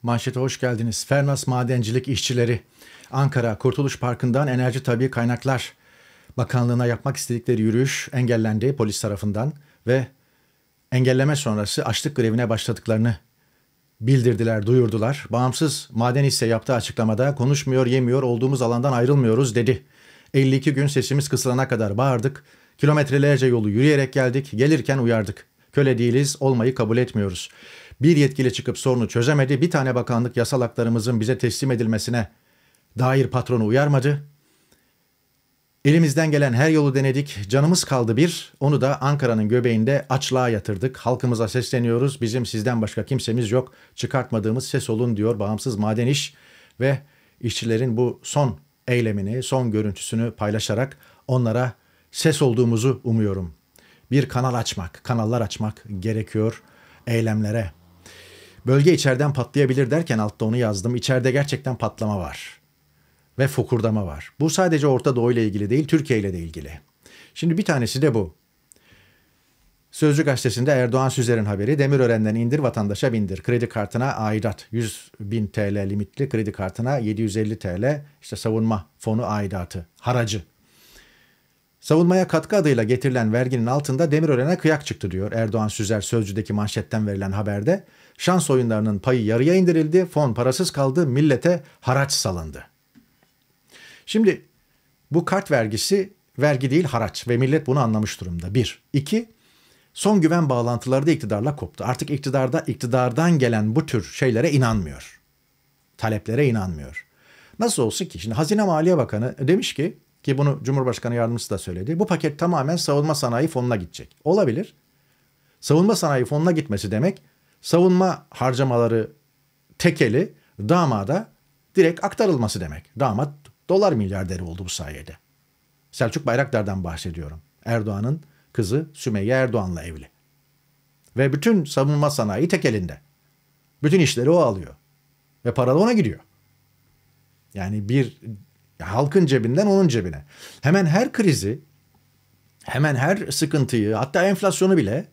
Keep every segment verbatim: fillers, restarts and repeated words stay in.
Manşete hoş geldiniz. Furnas Madencilik işçileri Ankara Kurtuluş Parkı'ndan Enerji Tabii Kaynaklar Bakanlığı'na yapmak istedikleri yürüyüş engellendi polis tarafından ve engelleme sonrası açlık grevine başladıklarını bildirdiler, duyurdular. Bağımsız maden ise yaptığı açıklamada konuşmuyor, yemiyor, olduğumuz alandan ayrılmıyoruz dedi. elli iki gün sesimiz kısılana kadar bağırdık. Kilometrelerce yolu yürüyerek geldik. Gelirken uyardık. Köle değiliz, olmayı kabul etmiyoruz. Bir yetkili çıkıp sorunu çözemedi. Bir tane bakanlık yasal haklarımızın bize teslim edilmesine dair patronu uyarmadı. Elimizden gelen her yolu denedik. Canımız kaldı bir. Onu da Ankara'nın göbeğinde açlığa yatırdık. Halkımıza sesleniyoruz. Bizim sizden başka kimsemiz yok. Çıkartmadığımız ses olun diyor Bağımsız Maden İş ve işçilerin bu son eylemini, son görüntüsünü paylaşarak onlara ses olduğumuzu umuyorum. Bir kanal açmak, kanallar açmak gerekiyor eylemlere. Bölge içeriden patlayabilir derken altta onu yazdım. İçeride gerçekten patlama var ve fokurdama var. Bu sadece Orta Doğu ile ilgili değil, Türkiye ile de ilgili. Şimdi bir tanesi de bu. Sözcü gazetesinde Erdoğan Süzer'in haberi. Demirören'den indir, vatandaşa bindir. Kredi kartına aidat yüz bin T L limitli kredi kartına yedi yüz elli T L işte savunma fonu aidatı, haracı. Savunmaya katkı adıyla getirilen verginin altında Demirören'e kıyak çıktı diyor Erdoğan Süzer Sözcü'deki manşetten verilen haberde. Şans oyunlarının payı yarıya indirildi, fon parasız kaldı, millete haraç salındı. Şimdi bu kart vergisi vergi değil haraç ve millet bunu anlamış durumda. Bir. İki. Son güven bağlantıları da iktidarla koptu. Artık iktidarda iktidardan gelen bu tür şeylere inanmıyor. Taleplere inanmıyor. Nasıl olsun ki? Şimdi Hazine Maliye Bakanı demiş ki ki bunu Cumhurbaşkanı Yardımcısı da söyledi. Bu paket tamamen savunma sanayi fonuna gidecek. Olabilir. Savunma sanayi fonuna gitmesi demek savunma harcamaları tekeli damada direkt aktarılması demek. Damat dolar milyarderi oldu bu sayede. Selçuk Bayraktar'dan bahsediyorum. Erdoğan'ın kızı Sümeyye Erdoğan'la evli. Ve bütün savunma sanayi tek elinde. Bütün işleri o alıyor. Ve para da ona gidiyor. Yani bir halkın cebinden onun cebine. Hemen her krizi, hemen her sıkıntıyı, hatta enflasyonu bile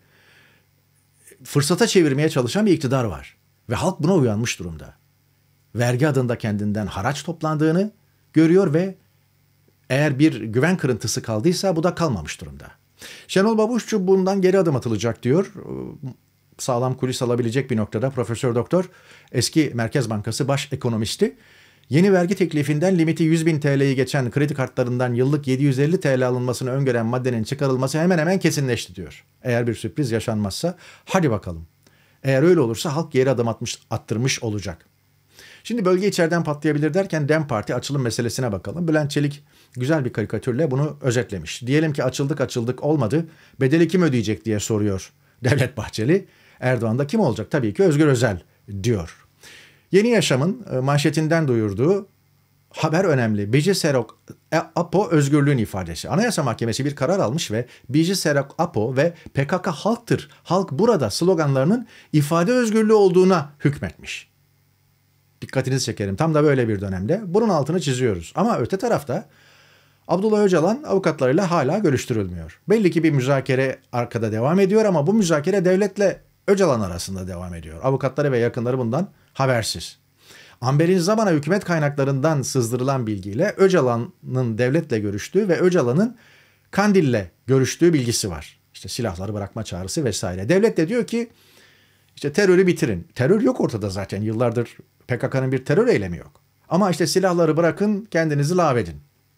fırsata çevirmeye çalışan bir iktidar var. Ve halk buna uyanmış durumda. Vergi adında kendinden haraç toplandığını görüyor ve eğer bir güven kırıntısı kaldıysa bu da kalmamış durumda. Şenol Babuşçu bundan geri adım atılacak diyor. Sağlam kulis alabilecek bir noktada Profesör Doktor, eski Merkez Bankası baş ekonomisti. Yeni vergi teklifinden limiti yüz bin T L'yi geçen kredi kartlarından yıllık yedi yüz elli T L alınmasını öngören maddenin çıkarılması hemen hemen kesinleşti diyor. Eğer bir sürpriz yaşanmazsa hadi bakalım. Eğer öyle olursa halk geri adım atmış, attırmış olacak. Şimdi bölge içeriden patlayabilir derken DEM Parti açılım meselesine bakalım. Bülent Çelik güzel bir karikatürle bunu özetlemiş. Diyelim ki açıldık açıldık olmadı. Bedeli kim ödeyecek diye soruyor Devlet Bahçeli. Erdoğan da kim olacak? Tabii ki Özgür Özel diyor. Yeni Yaşam'ın manşetinden duyurduğu haber önemli. Bici Serok Apo özgürlüğün ifadesi. Anayasa Mahkemesi bir karar almış ve Bici Serok Apo ve P K K halktır, halk burada sloganlarının ifade özgürlüğü olduğuna hükmetmiş. Dikkatinizi çekerim. Tam da böyle bir dönemde. Bunun altını çiziyoruz. Ama öte tarafta Abdullah Öcalan avukatlarıyla hala görüştürülmüyor. Belli ki bir müzakere arkada devam ediyor ama bu müzakere devletle Öcalan arasında devam ediyor. Avukatları ve yakınları bundan habersiz. Amber'in Zaman'a hükümet kaynaklarından sızdırılan bilgiyle Öcalan'ın devletle görüştüğü ve Öcalan'ın Kandil'le görüştüğü bilgisi var. İşte silahları bırakma çağrısı vesaire. Devlet de diyor ki işte terörü bitirin. Terör yok ortada zaten. Yıllardır P K K'nın bir terör eylemi yok. Ama işte silahları bırakın, kendinizi lağvedin.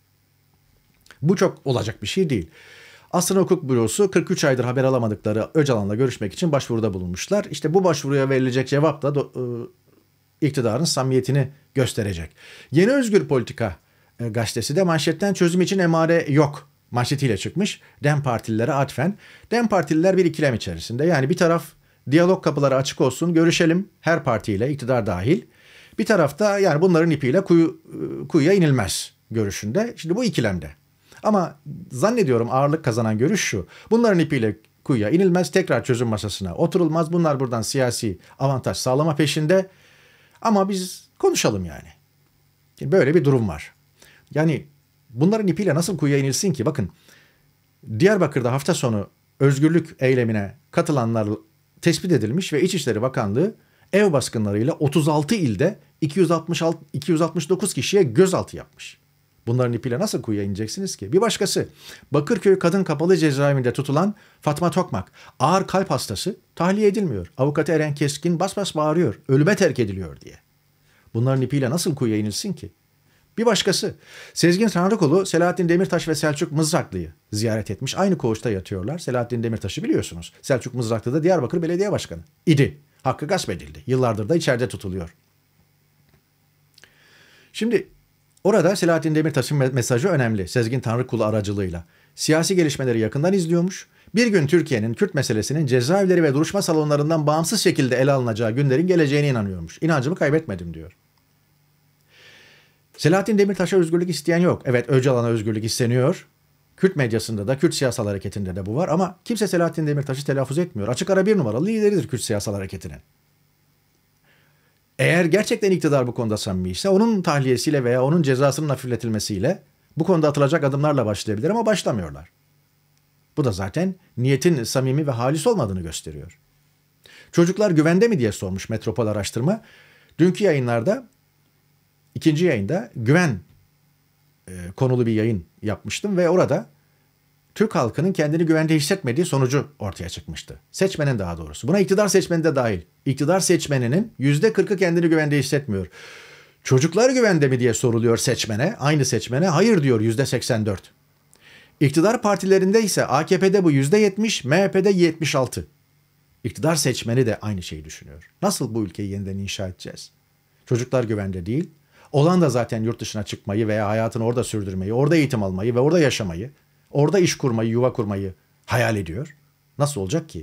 Bu çok olacak bir şey değil. Aslında Hukuk Bürosu kırk üç aydır haber alamadıkları Öcalan'la görüşmek için başvuruda bulunmuşlar. İşte bu başvuruya verilecek cevap da e, iktidarın samimiyetini gösterecek. Yeni Özgür Politika e, gazetesi de manşetten çözüm için emare yok manşetiyle çıkmış. DEM Partililere atfen. DEM Partililer bir ikilem içerisinde. Yani bir taraf diyalog kapıları açık olsun, görüşelim her partiyle, iktidar dahil. Bir tarafta yani bunların ipiyle kuyu, kuyuya inilmez görüşünde. Şimdi bu ikilemde. Ama zannediyorum ağırlık kazanan görüş şu. Bunların ipiyle kuyuya inilmez, tekrar çözüm masasına oturulmaz. Bunlar buradan siyasi avantaj sağlama peşinde. Ama biz konuşalım yani. Şimdi böyle bir durum var. Yani bunların ipiyle nasıl kuyuya inilsin ki? Bakın Diyarbakır'da hafta sonu özgürlük eylemine katılanlar tespit edilmiş ve İçişleri Bakanlığı Ev baskınlarıyla otuz altı ilde iki yüz altmış altı, iki yüz altmış dokuz kişiye gözaltı yapmış. Bunların ipiyle nasıl kuyuya ineceksiniz ki? Bir başkası, Bakırköy Kadın Kapalı Cezaevinde tutulan Fatma Tokmak, ağır kalp hastası, tahliye edilmiyor. Avukatı Eren Keskin bas bas bağırıyor, ölüme terk ediliyor diye. Bunların ipiyle nasıl kuyuya inilsin ki? Bir başkası, Sezgin Tanrıkulu, Selahattin Demirtaş ve Selçuk Mızraklı'yı ziyaret etmiş. Aynı koğuşta yatıyorlar. Selahattin Demirtaş'ı biliyorsunuz. Selçuk Mızraklı da Diyarbakır Belediye Başkanı idi. Hakkı gasp edildi. Yıllardır da içeride tutuluyor. Şimdi orada Selahattin Demirtaş'ın mesajı önemli. Sezgin Tanrıkulu aracılığıyla. Siyasi gelişmeleri yakından izliyormuş. Bir gün Türkiye'nin Kürt meselesinin cezaevleri ve duruşma salonlarından bağımsız şekilde ele alınacağı günlerin geleceğine inanıyormuş. İnancımı kaybetmedim diyor. Selahattin Demirtaş'a özgürlük isteyen yok. Evet, Öcalan'a özgürlük isteniyor. Kürt medyasında da, Kürt siyasal hareketinde de bu var ama kimse Selahattin Demirtaş'ı telaffuz etmiyor. Açık ara bir numaralı lideridir Kürt siyasal hareketinin. Eğer gerçekten iktidar bu konuda samimiyse onun tahliyesiyle veya onun cezasının hafifletilmesiyle bu konuda atılacak adımlarla başlayabilir ama başlamıyorlar. Bu da zaten niyetin samimi ve halis olmadığını gösteriyor. Çocuklar güvende mi diye sormuş Metropol Araştırma. Dünkü yayınlarda, ikinci yayında güven e, konulu bir yayın yapmıştım ve orada Türk halkının kendini güvende hissetmediği sonucu ortaya çıkmıştı. Seçmenin daha doğrusu. Buna iktidar seçmeni de dahil. İktidar seçmeninin yüzde kırkı kendini güvende hissetmiyor. Çocuklar güvende mi diye soruluyor seçmene, aynı seçmene. Hayır diyor yüzde seksen dört. İktidar partilerinde ise A K P'de bu yüzde yetmiş, M H P'de yetmiş altı. İktidar seçmeni de aynı şeyi düşünüyor. Nasıl bu ülkeyi yeniden inşa edeceğiz? Çocuklar güvende değil. Olan da zaten yurt dışına çıkmayı veya hayatını orada sürdürmeyi, orada eğitim almayı ve orada yaşamayı, orada iş kurmayı, yuva kurmayı hayal ediyor. Nasıl olacak ki?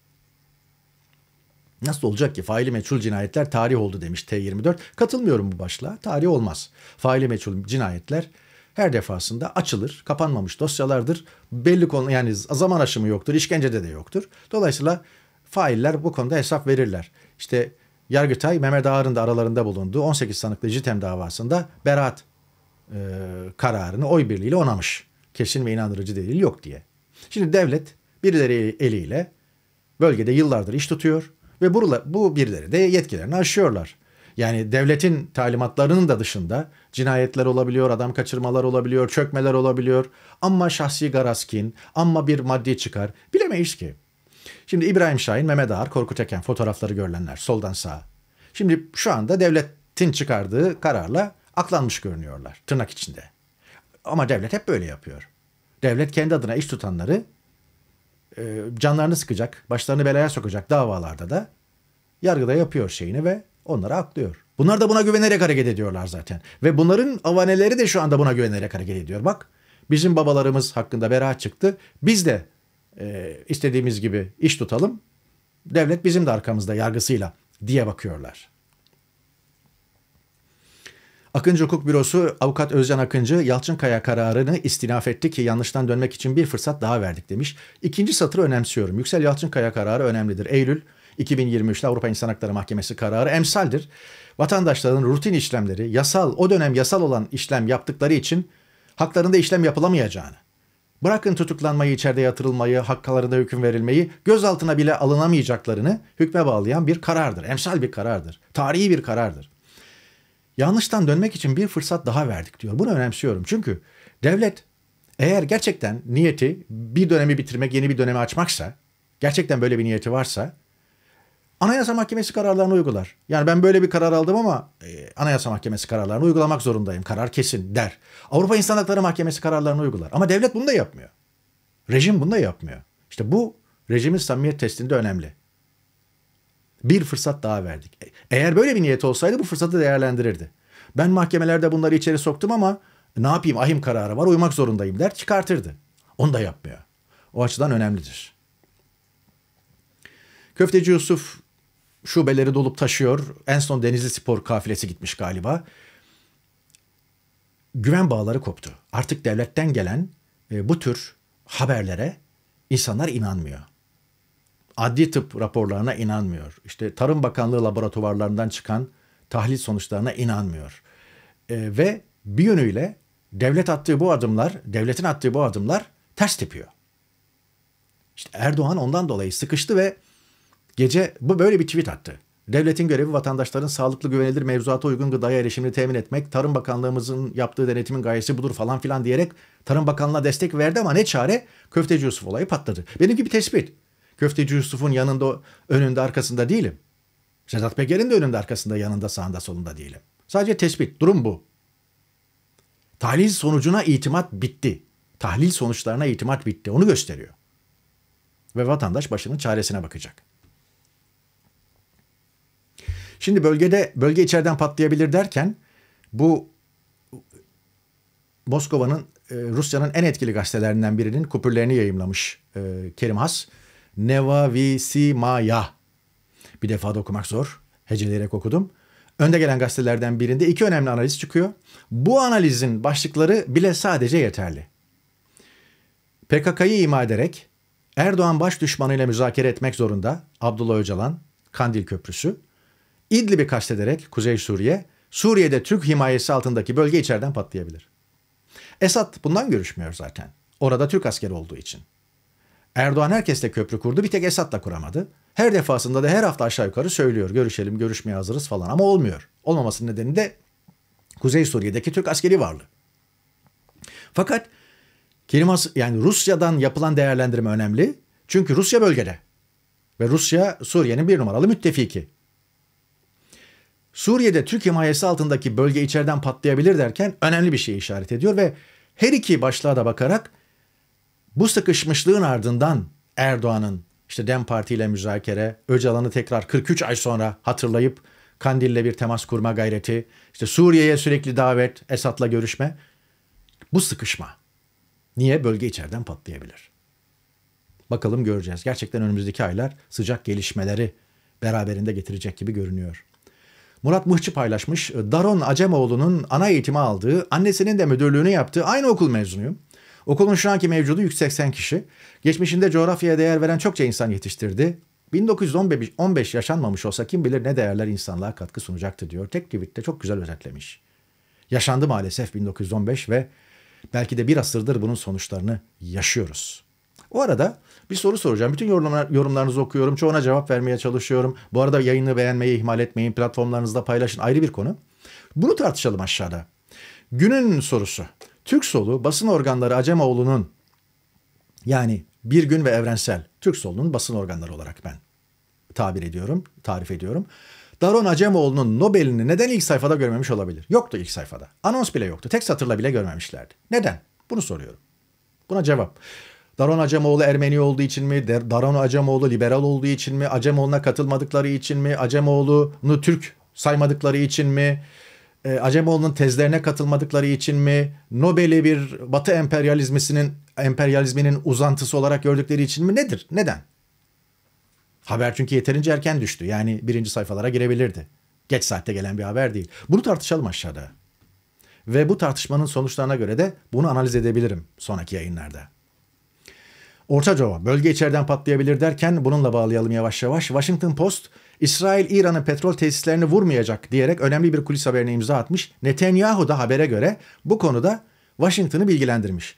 Nasıl olacak ki? Faili meçhul cinayetler tarih oldu demiş T yirmi dört. Katılmıyorum bu başlığa. Tarih olmaz. Faili meçhul cinayetler her defasında açılır, kapanmamış dosyalardır. Belli konu, yani zaman aşımı yoktur, işkencede de yoktur. Dolayısıyla failler bu konuda hesap verirler. İşte Yargıtay, Mehmet Ağar'ın da aralarında bulunduğu on sekiz sanıklı JITEM davasında beraat e, kararını oy birliğiyle onamış. Kesin ve inandırıcı delil yok diye. Şimdi devlet birileri eliyle bölgede yıllardır iş tutuyor ve bu, bu birileri de yetkilerini aşıyorlar. Yani devletin talimatlarının da dışında cinayetler olabiliyor, adam kaçırmalar olabiliyor, çökmeler olabiliyor. Ama şahsi garazkin, ama bir maddi çıkar bilemeyiz ki. Şimdi İbrahim Şahin, Mehmet Ağar, Korkut Eken fotoğrafları görülenler soldan sağa. Şimdi şu anda devletin çıkardığı kararla aklanmış görünüyorlar tırnak içinde. Ama devlet hep böyle yapıyor. Devlet kendi adına iş tutanları e, canlarını sıkacak, başlarını belaya sokacak davalarda da yargıda yapıyor şeyini ve onları aklıyor. Bunlar da buna güvenerek hareket ediyorlar zaten. Ve bunların avaneleri de şu anda buna güvenerek hareket ediyor. Bak, bizim babalarımız hakkında beraat çıktı. Biz de e, istediğimiz gibi iş tutalım. Devlet bizim de arkamızda yargısıyla diye bakıyorlar. Akıncı Hukuk Bürosu Avukat Özcan Akıncı, Yalçınkaya kararını istinaf etti ki yanlıştan dönmek için bir fırsat daha verdik demiş. İkinci satırı önemsiyorum. Yüksel Yalçınkaya kararı önemlidir. Eylül iki bin yirmi üçte Avrupa İnsan Hakları Mahkemesi kararı emsaldir. Vatandaşların rutin işlemleri, yasal, o dönem yasal olan işlem yaptıkları için haklarında işlem yapılamayacağını, bırakın tutuklanmayı, içeride yatırılmayı, haklarında hüküm verilmeyi, gözaltına bile alınamayacaklarını hükme bağlayan bir karardır. Emsal bir karardır. Tarihi bir karardır. Yanlıştan dönmek için bir fırsat daha verdik diyor. Bunu önemsiyorum. Çünkü devlet eğer gerçekten niyeti bir dönemi bitirmek, yeni bir dönemi açmaksa, gerçekten böyle bir niyeti varsa Anayasa Mahkemesi kararlarını uygular. Yani ben böyle bir karar aldım ama e, Anayasa Mahkemesi kararlarını uygulamak zorundayım. Karar kesin der. Avrupa İnsan Hakları Mahkemesi kararlarını uygular. Ama devlet bunu da yapmıyor. Rejim bunu da yapmıyor. İşte bu rejimin samimiyet testinde önemli. Bir fırsat daha verdik. Eğer böyle bir niyeti olsaydı bu fırsatı değerlendirirdi. Ben mahkemelerde bunları içeri soktum ama ne yapayım, ahim kararı var, uymak zorundayım der, çıkartırdı. Onu da yapmıyor. O açıdan önemlidir. Köfteci Yusuf şubeleri dolup taşıyor. En son Denizli Spor kafilesi gitmiş galiba. Güven bağları koptu. Artık devletten gelen e, bu tür haberlere insanlar inanmıyor. Adli tıp raporlarına inanmıyor. İşte Tarım Bakanlığı laboratuvarlarından çıkan tahlil sonuçlarına inanmıyor. E, ve bir yönüyle devlet attığı bu adımlar, devletin attığı bu adımlar ters tepiyor. İşte Erdoğan ondan dolayı sıkıştı ve gece bu böyle bir tweet attı. Devletin görevi vatandaşların sağlıklı, güvenilir, mevzuata uygun gıdaya erişimini temin etmek. Tarım Bakanlığımızın yaptığı denetimin gayesi budur falan filan diyerek Tarım Bakanlığı'na destek verdi ama ne çare? Köfteci Yusuf olayı patladı. Benimki bir tespit. Köfteci Yusuf'un yanında, önünde, arkasında değilim. Sedat Peker'in de önünde, arkasında, yanında, sağında, solunda değilim. Sadece tespit. Durum bu. Tahlil sonucuna itimat bitti. Tahlil sonuçlarına itimat bitti. Onu gösteriyor. Ve vatandaş başının çaresine bakacak. Şimdi bölgede, bölge içeriden patlayabilir derken bu Moskova'nın, e, Rusya'nın en etkili gazetelerinden birinin kupürlerini yayımlamış e, Kerim Has. Nevavisimaya. Bir defa da okumak zor. Heceleyerek okudum. Önde gelen gazetelerden birinde iki önemli analiz çıkıyor. Bu analizin başlıkları bile sadece yeterli. P K K'yı ima ederek Erdoğan baş düşmanıyla müzakere etmek zorunda. Abdullah Öcalan, Kandil Köprüsü. İdlib'i kastederek Kuzey Suriye, Suriye'de Türk himayesi altındaki bölge içeriden patlayabilir. Esad bundan görüşmüyor zaten. Orada Türk askeri olduğu için. Erdoğan herkesle köprü kurdu, bir tek Esad'la kuramadı. Her defasında da her hafta aşağı yukarı söylüyor. Görüşelim, görüşmeye hazırız falan ama olmuyor. Olmamasının nedeni de Kuzey Suriye'deki Türk askeri varlığı. Fakat Kerim Has, yani Rusya'dan yapılan değerlendirme önemli. Çünkü Rusya bölgede. Ve Rusya Suriye'nin bir numaralı müttefiki. Suriye'de Türk himayesi altındaki bölge içeriden patlayabilir derken önemli bir şey işaret ediyor ve her iki başlığa da bakarak bu sıkışmışlığın ardından Erdoğan'ın işte DEM Parti ile müzakere, Öcalan'ı tekrar kırk üç ay sonra hatırlayıp Kandil'le bir temas kurma gayreti, işte Suriye'ye sürekli davet, Esad'la görüşme, bu sıkışma. Niye? Bölge içeriden patlayabilir. Bakalım göreceğiz. Gerçekten önümüzdeki aylar sıcak gelişmeleri beraberinde getirecek gibi görünüyor. Murat Mıhçı paylaşmış. Daron Acemoğlu'nun ana eğitimi aldığı, annesinin de müdürlüğünü yaptığı aynı okul mezunuyum. Okulun şu anki mevcudu yüz seksen kişi. Geçmişinde coğrafyaya değer veren çokça insan yetiştirdi. bin dokuz yüz on beş yaşanmamış olsa kim bilir ne değerler insanlığa katkı sunacaktı diyor. Tek tweette çok güzel özetlemiş. Yaşandı maalesef bin dokuz yüz on beş ve belki de bir asırdır bunun sonuçlarını yaşıyoruz. O arada bir soru soracağım. Bütün yorumlar, yorumlarınızı okuyorum. Çoğuna cevap vermeye çalışıyorum. Bu arada yayını beğenmeyi ihmal etmeyin. Platformlarınızda paylaşın. Ayrı bir konu. Bunu tartışalım aşağıda. Günün sorusu. Türk Solu basın organları Acemoğlu'nun, yani Bir Gün ve Evrensel, Türk Solu'nun basın organları olarak ben tabir ediyorum, tarif ediyorum. Daron Acemoğlu'nun Nobel'ini neden ilk sayfada görmemiş olabilir? Yoktu ilk sayfada. Anons bile yoktu. Tek satırla bile görmemişlerdi. Neden? Bunu soruyorum. Buna cevap. Daron Acemoğlu Ermeni olduğu için mi? Daron Acemoğlu liberal olduğu için mi? Acemoğlu'na katılmadıkları için mi? Acemoğlu'nu Türk saymadıkları için mi? E, Acemoğlu'nun tezlerine katılmadıkları için mi? Nobel'i bir Batı emperyalizminin emperyalizminin uzantısı olarak gördükleri için mi? Nedir? Neden? Haber çünkü yeterince erken düştü. Yani birinci sayfalara girebilirdi. Geç saatte gelen bir haber değil. Bunu tartışalım aşağıda. Ve bu tartışmanın sonuçlarına göre de bunu analiz edebilirim sonraki yayınlarda. Ortaçova, bölge içeriden patlayabilir derken bununla bağlayalım yavaş yavaş. Washington Post, İsrail İran'ın petrol tesislerini vurmayacak diyerek önemli bir kulis haberine imza atmış. Netanyahu da habere göre bu konuda Washington'ı bilgilendirmiş.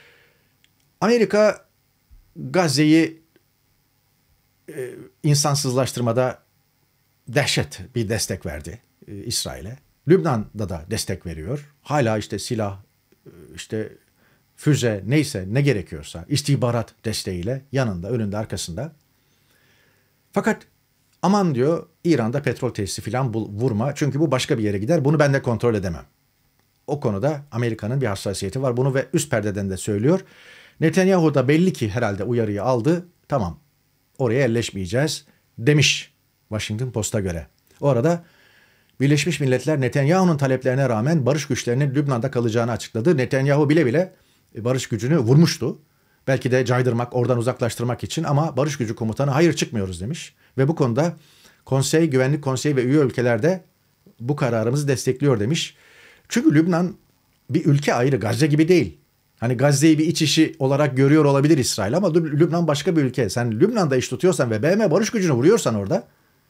Amerika Gazze'yi e, insansızlaştırmada dehşet bir destek verdi e, İsrail'e. Lübnan'da da destek veriyor. Hala işte silah, işte füze, neyse ne gerekiyorsa istihbarat desteğiyle yanında, önünde, arkasında. Fakat aman diyor İran'da petrol tesisi falan vurma çünkü bu başka bir yere gider. Bunu ben de kontrol edemem. O konuda Amerika'nın bir hassasiyeti var. Bunu ve üst perdeden de söylüyor. Netanyahu da belli ki herhalde uyarıyı aldı. Tamam, oraya yerleşmeyeceğiz demiş Washington Post'a göre. O arada Birleşmiş Milletler Netanyahu'nun taleplerine rağmen barış güçlerinin Lübnan'da kalacağını açıkladı. Netanyahu bile bile barış gücünü vurmuştu. Belki de caydırmak, oradan uzaklaştırmak için ama barış gücü komutanı hayır çıkmıyoruz demiş. Ve bu konuda Konsey, Güvenlik Konseyi ve üye ülkeler de bu kararımızı destekliyor demiş. Çünkü Lübnan bir ülke ayrı, Gazze gibi değil. Hani Gazze'yi bir iç işi olarak görüyor olabilir İsrail ama Lübnan başka bir ülke. Sen Lübnan'da iş tutuyorsan ve B M barış gücünü vuruyorsan orada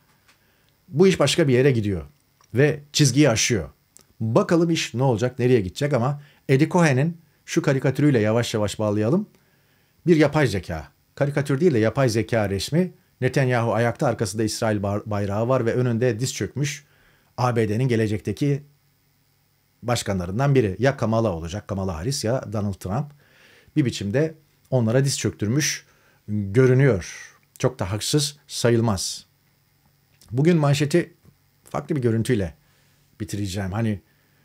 bu iş başka bir yere gidiyor. Ve çizgiyi aşıyor. Bakalım iş ne olacak, nereye gidecek ama Eddie Cohen'in şu karikatürüyle yavaş yavaş bağlayalım. Bir yapay zeka, karikatür değil de yapay zeka resmi Netanyahu ayakta, arkasında İsrail bayrağı var ve önünde diz çökmüş A B D'nin gelecekteki başkanlarından biri. Ya Kamala olacak, Kamala Harris, ya Donald Trump. Bir biçimde onlara diz çöktürmüş görünüyor. Çok da haksız sayılmaz. Bugün manşeti farklı bir görüntüyle bitireceğim. Hani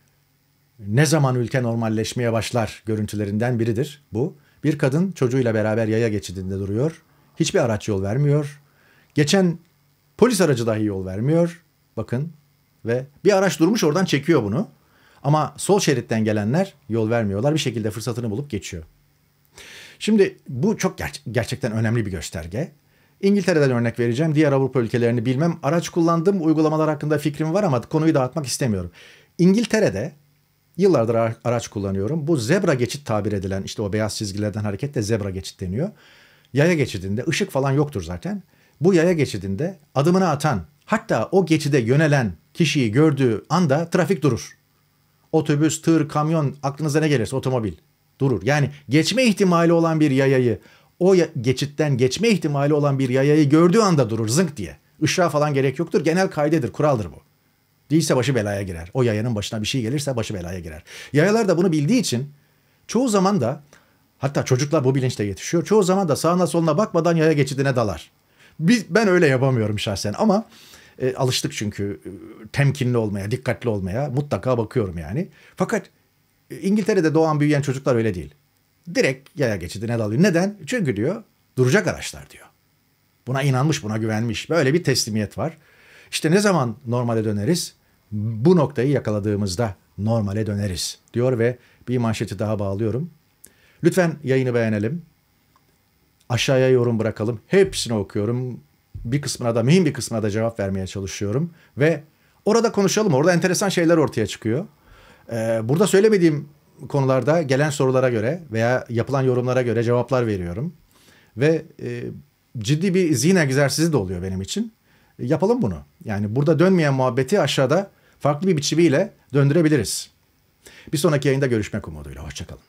ne zaman ülke normalleşmeye başlar görüntülerinden biridir bu. Bir kadın çocuğuyla beraber yaya geçidinde duruyor. Hiçbir araç yol vermiyor. Geçen polis aracı dahi yol vermiyor. Bakın, ve bir araç durmuş oradan çekiyor bunu. Ama sol şeritten gelenler yol vermiyorlar. Bir şekilde fırsatını bulup geçiyor. Şimdi bu çok ger- gerçekten önemli bir gösterge. İngiltere'den örnek vereceğim. Diğer Avrupa ülkelerini bilmem. Araç kullandığım uygulamalar hakkında fikrim var ama konuyu dağıtmak istemiyorum. İngiltere'de yıllardır araç kullanıyorum. Bu zebra geçit tabir edilen, işte o beyaz çizgilerden hareketle zebra geçit deniyor. Yaya geçidinde ışık falan yoktur zaten. Bu yaya geçidinde adımını atan, hatta o geçide yönelen kişiyi gördüğü anda trafik durur. Otobüs, tır, kamyon, aklınıza ne gelirse, otomobil durur. Yani geçme ihtimali olan bir yayayı, o geçitten geçme ihtimali olan bir yayayı gördüğü anda durur zınk diye. Işığa falan gerek yoktur. Genel kaidedir, kuraldır bu. Değilse başı belaya girer. O yayanın başına bir şey gelirse başı belaya girer. Yayalar da bunu bildiği için çoğu zaman da, hatta çocuklar bu bilinçle yetişiyor, çoğu zaman da sağına soluna bakmadan yaya geçidine dalar. Biz, ben öyle yapamıyorum şahsen ama e, alıştık çünkü e, temkinli olmaya, dikkatli olmaya mutlaka bakıyorum yani. Fakat e, İngiltere'de doğan büyüyen çocuklar öyle değil. Direkt yaya geçidine dalıyor. Neden? Çünkü diyor duracak araçlar diyor. Buna inanmış, buna güvenmiş. Böyle bir teslimiyet var. İşte ne zaman normale döneriz? Bu noktayı yakaladığımızda normale döneriz diyor ve bir manşeti daha bağlıyorum. Lütfen yayını beğenelim. Aşağıya yorum bırakalım. Hepsini okuyorum. Bir kısmına da, mühim bir kısmına da cevap vermeye çalışıyorum. Ve orada konuşalım. Orada enteresan şeyler ortaya çıkıyor. Ee, burada söylemediğim konularda gelen sorulara göre veya yapılan yorumlara göre cevaplar veriyorum. Ve e, ciddi bir zihin egzersizi de oluyor benim için. Yapalım bunu. Yani burada dönmeyen muhabbeti aşağıda farklı bir biçimiyle döndürebiliriz. Bir sonraki yayında görüşmek umuduyla. Hoşça kalın.